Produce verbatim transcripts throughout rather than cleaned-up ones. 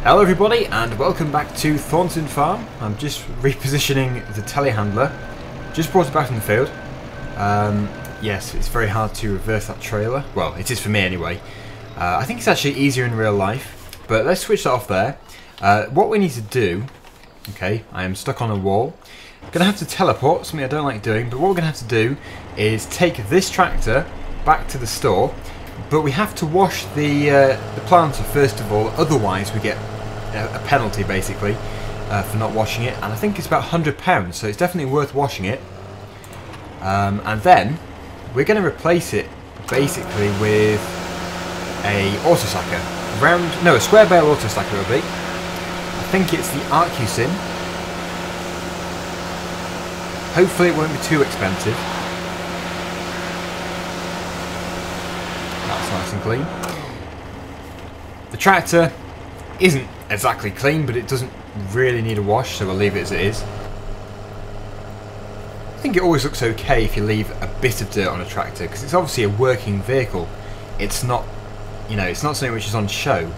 Hello everybody and welcome back to Thornton Farm. I'm just repositioning the telehandler. Just brought it back from the field. Um, yes, it's very hard to reverse that trailer. Well, it is for me anyway. Uh, I think it's actually easier in real life. But let's switch that off there. Uh, what we need to do... Okay, I am stuck on a wall. I'm going to have to teleport, something I don't like doing. But what we're going to have to do is take this tractor back to the store. But we have to wash the, uh, the planter first of all, otherwise we get a, a penalty basically uh, for not washing it. And I think it's about one hundred pounds, so it's definitely worth washing it. Um, and then we're going to replace it basically with a autostacker. Round, no, a square bale autostacker it will be. I think it's the Arcusin. Hopefully it won't be too expensive. That's nice and clean. The tractor isn't exactly clean, but it doesn't really need a wash, so we'll leave it as it is. I think it always looks okay if you leave a bit of dirt on a tractor, because it's obviously a working vehicle. It's not, you know, it's not something which is on show.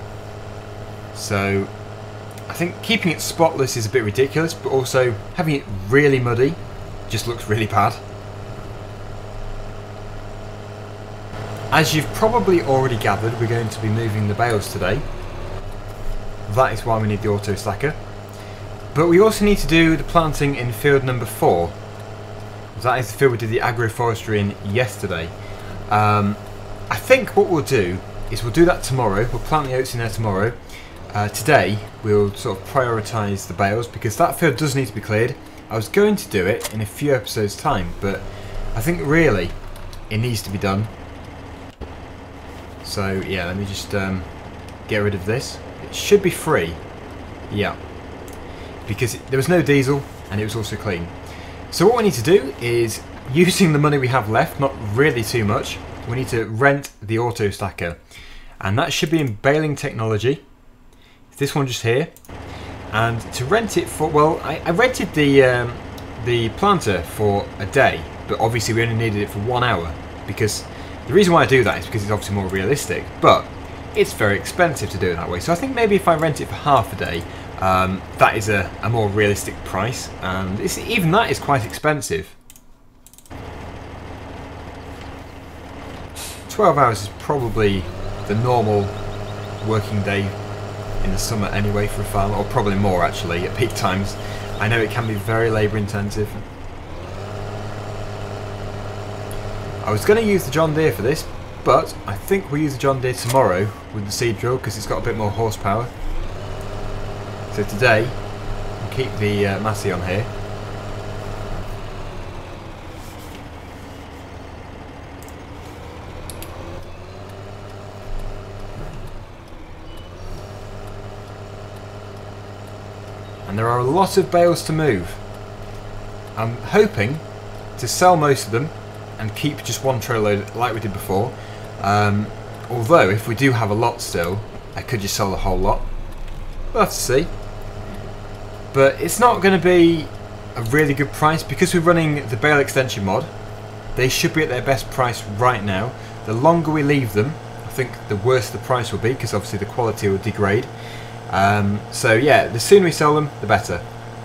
So I think keeping it spotless is a bit ridiculous, but also having it really muddy just looks really bad. As you've probably already gathered, we're going to be moving the bales today. That is why we need the auto stacker. But we also need to do the planting in field number four. That is the field we did the agroforestry in yesterday. Um, I think what we'll do is we'll do that tomorrow. We'll plant the oats in there tomorrow. Uh, today we'll sort of prioritise the bales because that field does need to be cleared. I was going to do it in a few episodes time, but I think really it needs to be done. So yeah, let me just um, get rid of this. It should be free. Yeah. Because it, there was no diesel and it was also clean. So what we need to do is, using the money we have left, not really too much, we need to rent the auto stacker. And that should be in baling technology. This one just here. And to rent it for, well, I, I rented the, um, the planter for a day, but obviously we only needed it for one hour because the reason why I do that is because it's obviously more realistic, but it's very expensive to do it that way. So I think maybe if I rent it for half a day, um, that is a, a more realistic price, and it's, even that is quite expensive. twelve hours is probably the normal working day in the summer anyway for a farmer, or probably more actually at peak times. I know it can be very labour intensive. I was going to use the John Deere for this, but I think we'll use the John Deere tomorrow with the seed drill because it's got a bit more horsepower. So today, we'll keep the uh, Massey on here. And there are a lot of bales to move. I'm hoping to sell most of them and keep just one trailer load like we did before. Um, although if we do have a lot still, I could just sell the whole lot. We'll have to see. But it's not going to be a really good price because we're running the bale extension mod. They should be at their best price right now. The longer we leave them, I think the worse the price will be because obviously the quality will degrade. Um, so yeah, the sooner we sell them, the better.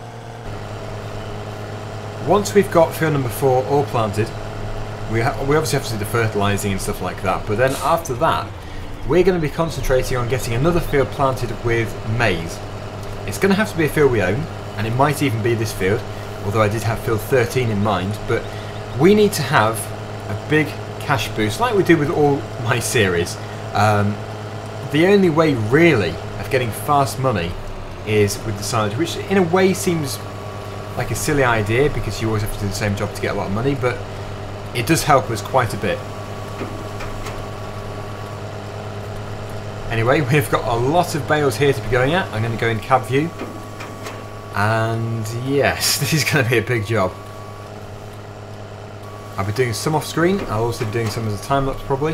Once we've got field number four all planted, We, ha we obviously have to do the fertilising and stuff like that, but then after that we're going to be concentrating on getting another field planted with maize. It's going to have to be a field we own, and it might even be this field, although I did have field thirteen in mind, but we need to have a big cash boost like we do with all my series. Um, the only way really of getting fast money is with the silage, which in a way seems like a silly idea because you always have to do the same job to get a lot of money, but it does help us quite a bit. Anyway, we've got a lot of bales here to be going at. I'm going to go in cab view. And yes, this is going to be a big job. I'll be doing some off screen. I'll also be doing some as a time lapse probably.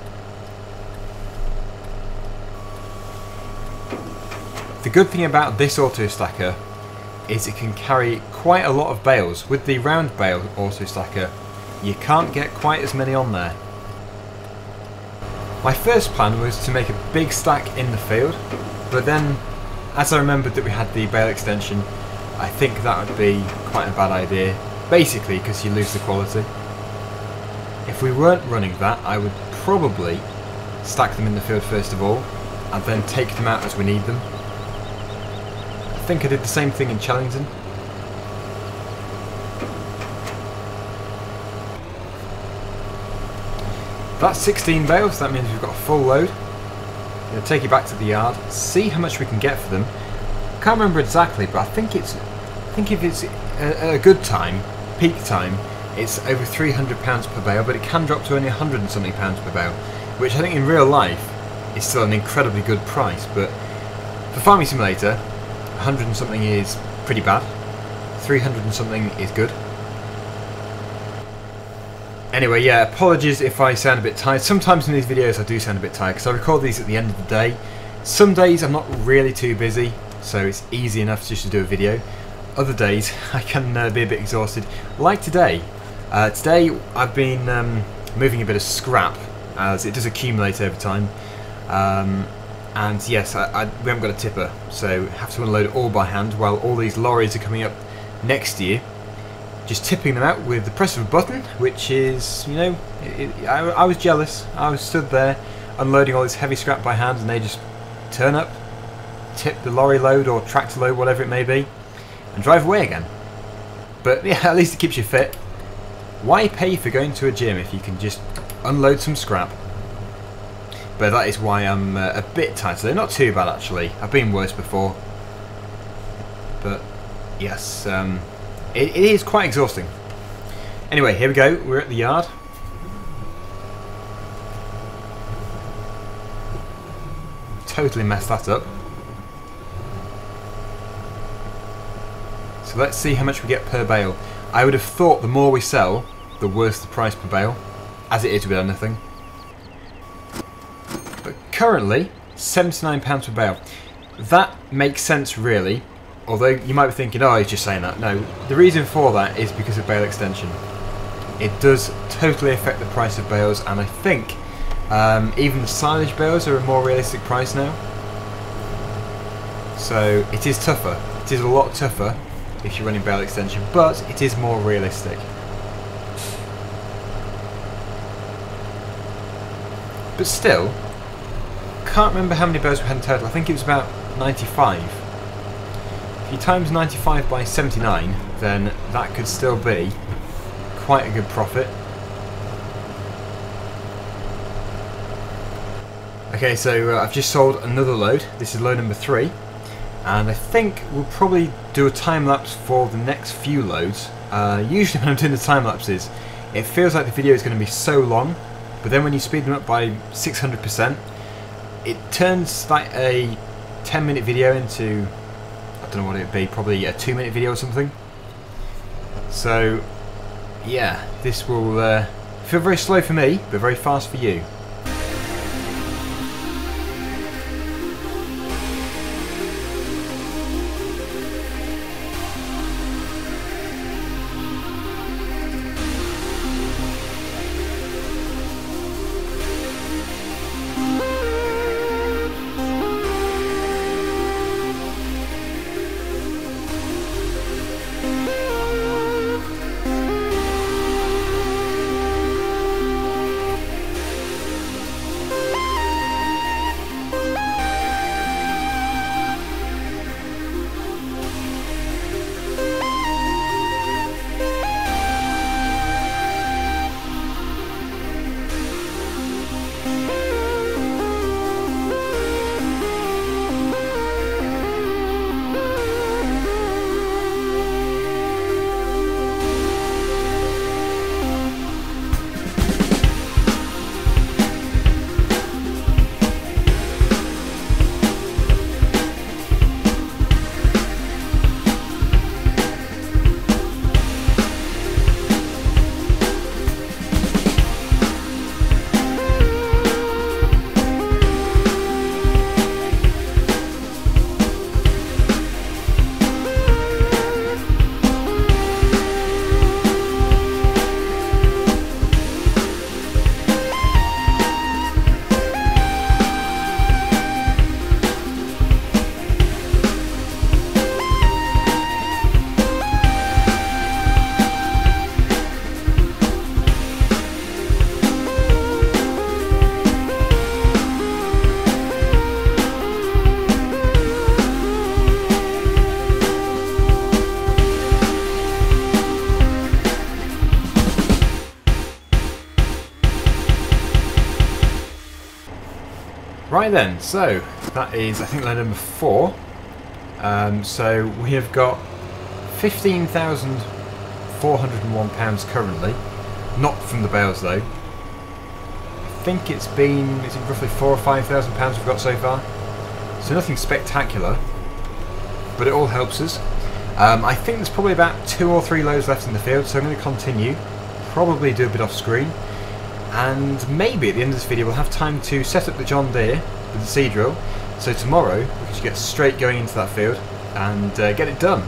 The good thing about this auto stacker is it can carry quite a lot of bales. With the round bale auto stacker, you can't get quite as many on there. My first plan was to make a big stack in the field, but then as I remembered that we had the bale extension, I think that would be quite a bad idea, basically because you lose the quality. If we weren't running that, I would probably stack them in the field first of all, and then take them out as we need them. I think I did the same thing in Chellington. That's sixteen bales, that means we've got a full load. I'm going to take it back to the yard, see how much we can get for them. I can't remember exactly, but I think it's, I think if it's a, a good time, peak time, it's over three hundred pounds per bale, but it can drop to only one hundred and something pounds per bale, which I think in real life is still an incredibly good price, but for Farming Simulator, one hundred and something is pretty bad, three hundred and something is good. Anyway, yeah, apologies if I sound a bit tired. Sometimes in these videos I do sound a bit tired because I record these at the end of the day. Some days I'm not really too busy, so it's easy enough just to do a video. Other days I can uh, be a bit exhausted, like today. Uh, today I've been um, moving a bit of scrap, as it does accumulate over time. Um, and yes, I, I, we haven't got a tipper, so have to unload it all by hand while all these lorries are coming up next year. Just tipping them out with the press of a button, which is, you know, it, it, I, I was jealous. I was stood there unloading all this heavy scrap by hand, and they just turn up, tip the lorry load or tractor load, whatever it may be, and drive away again. But yeah, at least it keeps you fit. Why pay for going to a gym if you can just unload some scrap? But that is why I'm uh, a bit tired today. Not too bad actually. I've been worse before. But yes, um, it, it is quite exhausting. Anyway, here we go. We're at the yard. Totally messed that up. So let's see how much we get per bale. I would have thought the more we sell, the worse the price per bale, as it is with anything. But currently, seventy-nine pounds per bale. That makes sense really, although you might be thinking, oh, he's just saying that. No, the reason for that is because of bale extension. It does totally affect the price of bales, and I think um, even the silage bales are a more realistic price now. So it is tougher. It is a lot tougher if you're running bale extension, but it is more realistic. But still, can't remember how many bales we had in total. I think it was about ninety-five. If you times ninety-five by seventy-nine, then that could still be quite a good profit. Okay, so uh, I've just sold another load. This is load number three, and I think we'll probably do a time lapse for the next few loads. Uh, usually when I'm doing the time lapses, it feels like the video is going to be so long, but then when you speed them up by six hundred percent, it turns like a ten minute video into, I don't know what it would be, probably a two minute video or something. So yeah, this will uh, feel very slow for me, but very fast for you. Right then, so that is, I think, line number four. Um, so we have got fifteen thousand four hundred and one pounds currently, not from the bales though. I think it's been, is it roughly four or five thousand pounds we've got so far. So nothing spectacular, but it all helps us. Um, I think there's probably about two or three loads left in the field, so I'm going to continue. Probably do a bit off screen. And maybe at the end of this video we'll have time to set up the John Deere with the seed drill. So tomorrow we can just get straight going into that field and uh, get it done.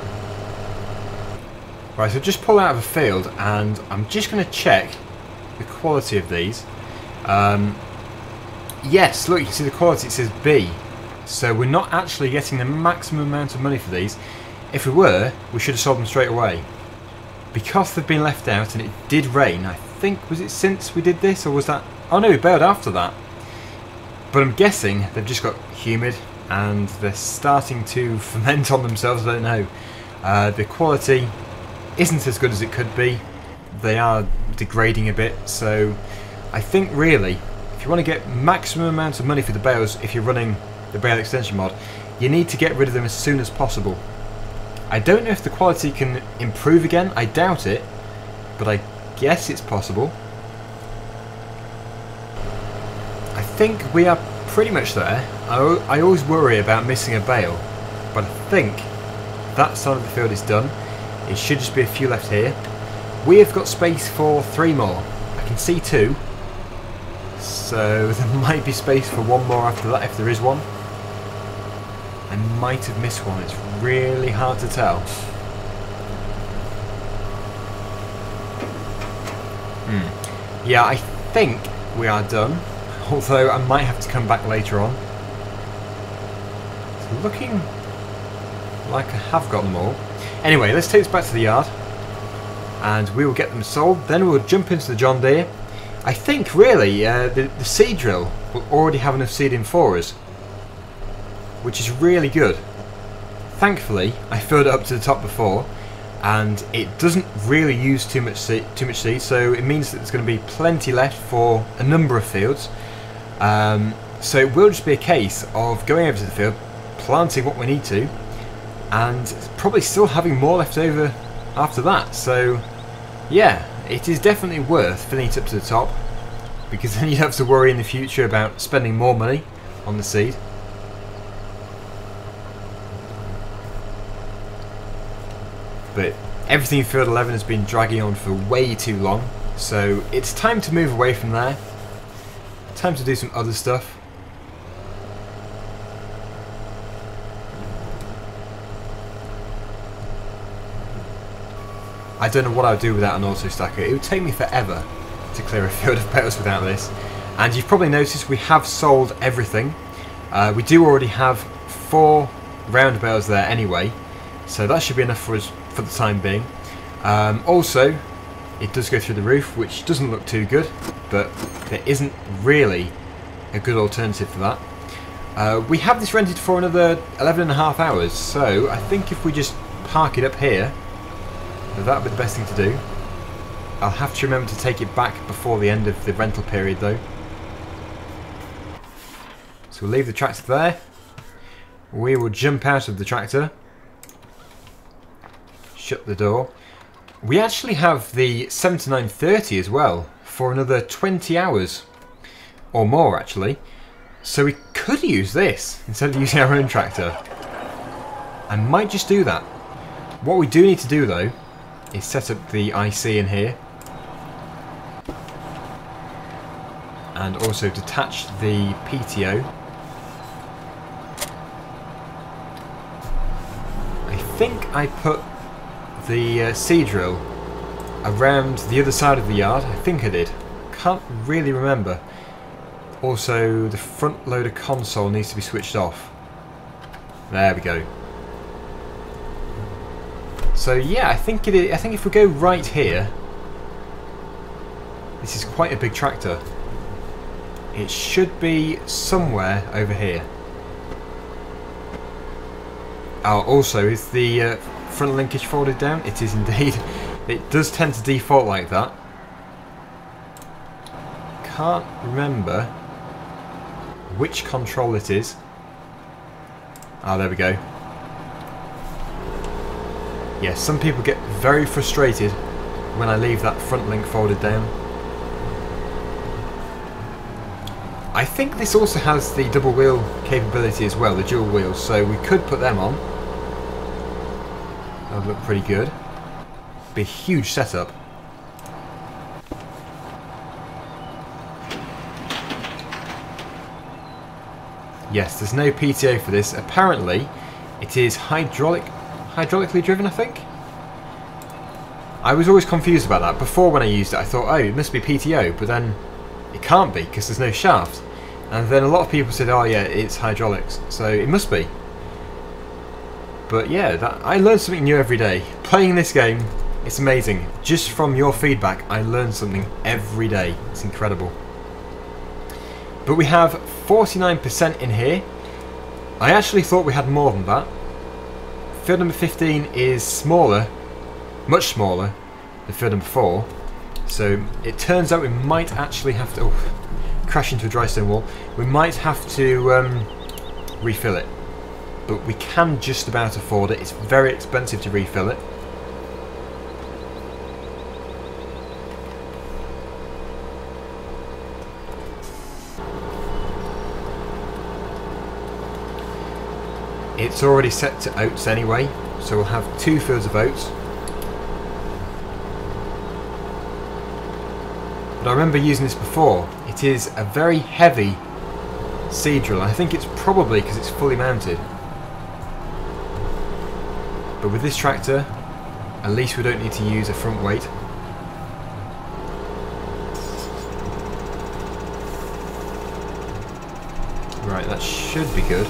Right, so just pull out of a field and I'm just going to check the quality of these. Um, yes, look, you can see the quality, it says B. So we're not actually getting the maximum amount of money for these. If we were, we should have sold them straight away. Because they've been left out and it did rain, I think, was it since we did this, or was that... Oh no, we bailed after that. But I'm guessing they've just got humid and they're starting to ferment on themselves, I don't know. Uh, the quality isn't as good as it could be. They are degrading a bit, so I think really, if you want to get maximum amount of money for the bales, if you're running the bale extension mod, you need to get rid of them as soon as possible. I don't know if the quality can improve again, I doubt it, but I guess it's possible. I think we are pretty much there. I, I always worry about missing a bale, but I think that side of the field is done. It should just be a few left here. We have got space for three more. I can see two, so there might be space for one more after that if there is one. I might have missed one, it's really hard to tell. Hmm. Yeah, I think we are done, although I might have to come back later on. It's looking like I have got them all. Anyway, let's take this back to the yard and we will get them sold, then we'll jump into the John Deere. I think really uh, the, the seed drill will already have enough seed in for us, which is really good. Thankfully, I filled it up to the top before, and it doesn't really use too much seed, too much seed, so it means that there's going to be plenty left for a number of fields. Um, so it will just be a case of going over to the field, planting what we need to, and probably still having more left over after that. So, yeah, it is definitely worth filling it up to the top, because then you don't have to worry in the future about spending more money on the seed. But everything in field eleven has been dragging on for way too long, so it's time to move away from there. Time to do some other stuff. I don't know what I would do without an auto stacker. It would take me forever to clear a field of bales without this. And you've probably noticed we have sold everything. Uh, we do already have four round bales there anyway, so that should be enough for us for the time being. Um, also, it does go through the roof, which doesn't look too good, but there isn't really a good alternative for that. Uh, we have this rented for another eleven and a half hours, so I think if we just park it up here, that would be the best thing to do. I'll have to remember to take it back before the end of the rental period though. So we'll leave the tractor there. We will jump out of the tractor. Shut the door. We actually have the seventy-nine thirty as well for another twenty hours or more actually, so we could use this instead of using our own tractor. I might just do that. What we do need to do though is set up the I C in here and also detach the P T O. I think I put the uh, seed drill around the other side of the yard. I think I did. Can't really remember. Also, the front loader console needs to be switched off. There we go. So yeah, I think it is, I think if we go right here, this is quite a big tractor. It should be somewhere over here. Oh, also, is the uh, front linkage folded down? It is indeed. It does tend to default like that. Can't remember which control it is. Ah, there we go. Yes, some people get very frustrated when I leave that front link folded down. I think this also has the double wheel capability as well, the dual wheels, so we could put them on. That would look pretty good. Be a huge setup. Yes, there's no P T O for this. Apparently, it is hydraulic, hydraulically driven, I think. I was always confused about that. Before, when I used it, I thought, oh, it must be P T O, but then it can't be because there's no shaft. And then a lot of people said, oh yeah, it's hydraulics, so it must be. But yeah, that, I learn something new every day. Playing this game, it's amazing. Just from your feedback, I learn something every day. It's incredible. But we have forty-nine percent in here. I actually thought we had more than that. Field number fifteen is smaller, much smaller than field number four. So it turns out we might actually have to... Oh, crash into a dry stone wall. We might have to um, refill it. But we can just about afford it. It's very expensive to refill it. It's already set to oats anyway, so we'll have two fields of oats. But I remember using this before. It is a very heavy seed drill. I think it's probably because it's fully mounted. But with this tractor, at least we don't need to use a front weight. Right, that should be good.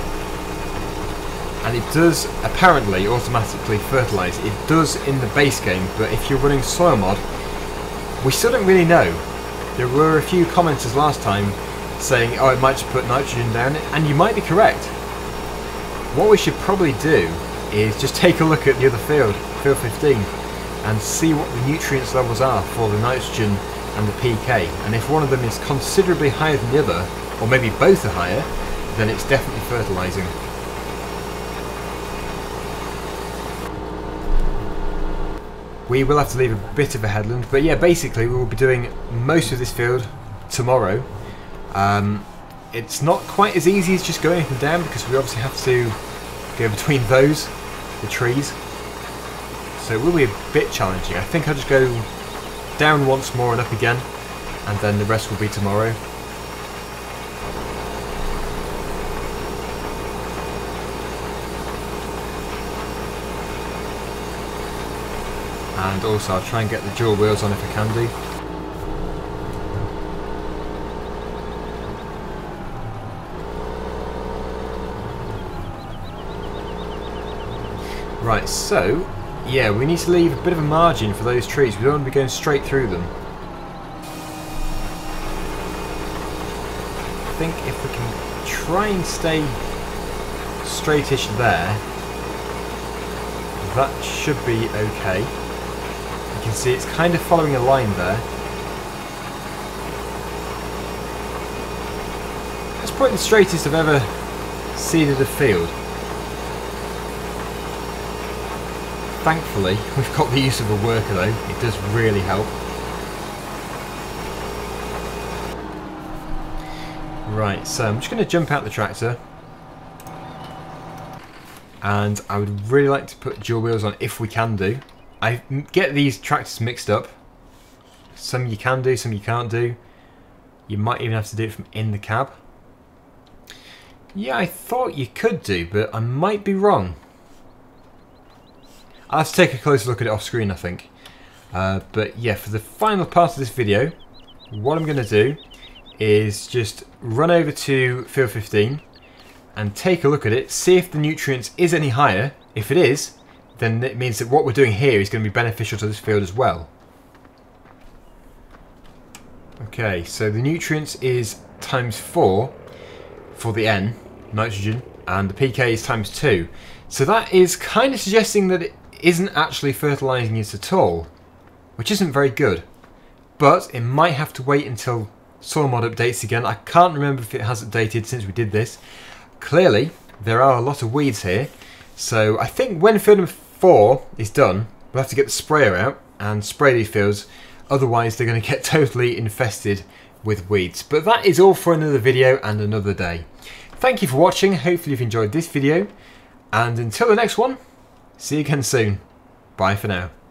And it does apparently automatically fertilise. It does in the base game, but if you're running soil mod, we still don't really know. There were a few commenters last time saying, oh, it might just put nitrogen down, and you might be correct. What we should probably do is just take a look at the other field, field fifteen, and see what the nutrients levels are for the nitrogen and the P K. And if one of them is considerably higher than the other, or maybe both are higher, then it's definitely fertilising. We will have to leave a bit of a headland, but yeah, basically we will be doing most of this field tomorrow. Um, it's not quite as easy as just going up and down because we obviously have to go between those, the trees. So it will be a bit challenging. I think I'll just go down once more and up again, and then the rest will be tomorrow. And also I'll try and get the dual wheels on if I can do. Right, so, yeah, we need to leave a bit of a margin for those trees. We don't want to be going straight through them. I think if we can try and stay straightish there, that should be okay. You can see it's kind of following a line there. That's probably the straightest I've ever seeded a field. Thankfully, we've got the use of a worker though. It does really help. Right, so I'm just going to jump out the tractor. And I would really like to put dual wheels on if we can do. I get these tractors mixed up. Some you can do, some you can't do. You might even have to do it from in the cab. Yeah, I thought you could do, but I might be wrong. I'll have to take a closer look at it off screen, I think. Uh, but yeah, for the final part of this video, what I'm going to do is just run over to field fifteen and take a look at it, see if the nutrients is any higher. If it is, then it means that what we're doing here is going to be beneficial to this field as well. Okay, so the nutrients is times four for the N, nitrogen, and the P K is times two. So that is kind of suggesting that it isn't actually fertilising it at all, which isn't very good. But it might have to wait until soil mod updates again. I can't remember if it has updated since we did this. Clearly, there are a lot of weeds here. So I think when field number four is done, we'll have to get the sprayer out and spray these fields. Otherwise, they're going to get totally infested with weeds. But that is all for another video and another day. Thank you for watching. Hopefully you've enjoyed this video. And until the next one, see you again soon. Bye for now.